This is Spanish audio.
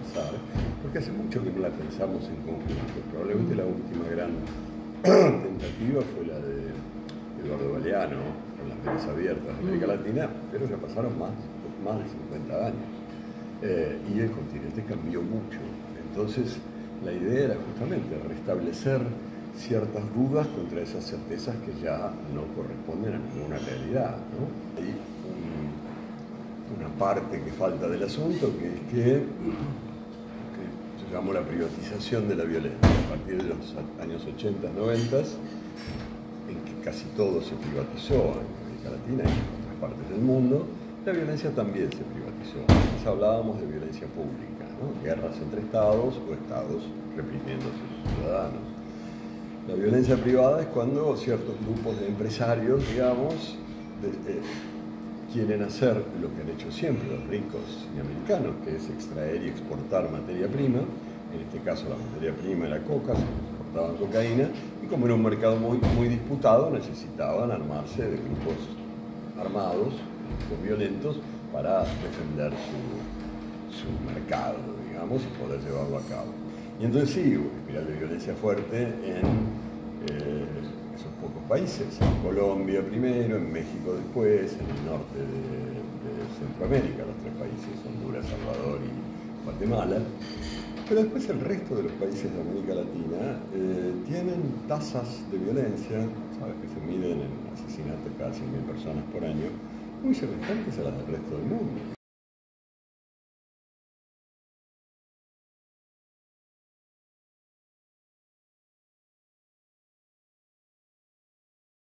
pensar, porque hace mucho que no la pensamos en conjunto. Probablemente la última gran tentativa fue la de Eduardo Galeano, con las mentes abiertas de América Latina, pero ya pasaron más de 50 años. Y el continente cambió mucho. Entonces, la idea era justamente restablecer ciertas dudas contra esas certezas que ya no corresponden a ninguna realidad, ¿no? Hay una parte que falta del asunto, que es que se llamó la privatización de la violencia. A partir de los años 80, 90, en que casi todo se privatizó en América Latina y en otras partes del mundo, la violencia también se privatizó. Entonces hablábamos de violencia pública, ¿no? Guerras entre estados o estados reprimiendo a sus ciudadanos. La violencia privada es cuando ciertos grupos de empresarios, digamos, quieren hacer lo que han hecho siempre los ricos y americanos, que es extraer y exportar materia prima. En este caso la materia prima era coca, se exportaban cocaína, y como era un mercado muy disputado, necesitaban armarse de grupos armados, grupos violentos, para defender su mercado, digamos, y poder llevarlo a cabo. Y entonces sí, hubo una espiral de violencia fuerte en esos pocos países, en Colombia primero, en México después, en el norte de Centroamérica, los tres países, Honduras, Salvador y Guatemala. Pero después el resto de los países de América Latina tienen tasas de violencia, sabes que se miden en asesinatos cada 100.000 personas por año, muy semejantes a las del resto del mundo.